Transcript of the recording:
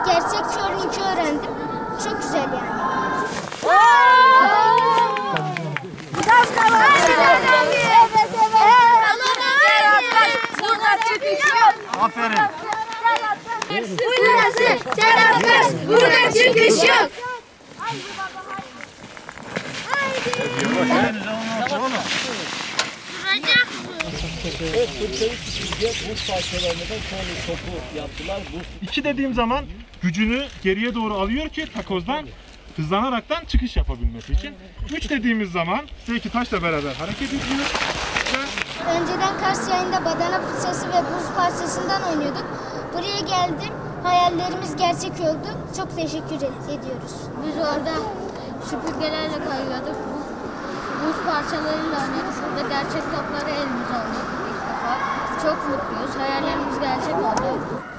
gerçek curling'i öğrendim. Çok güzel yani. Burada çıkış yok. Aferin. Burası Serapkaz. Burada çıkış yok. Evet, fırçayı süpürge buz parçalarından sonra topu yaptılar. İki dediğim zaman gücünü geriye doğru alıyor ki takozdan hızlanaraktan çıkış yapabilmesi için. Üç dediğimiz zaman belki taşla beraber hareket ediyor. Önceden Kars yayında badana fırçası ve buz parçasından oynuyorduk. Buraya geldim, hayallerimiz gerçek oldu. Çok teşekkür ediyoruz. Biz orada süpürgelerle kayıyorduk. Buz parçalarıyla oynadık. Burada gerçek topları elimize aldık ilk defa. Çok mutluyuz. Hayallerimiz gerçek oldu.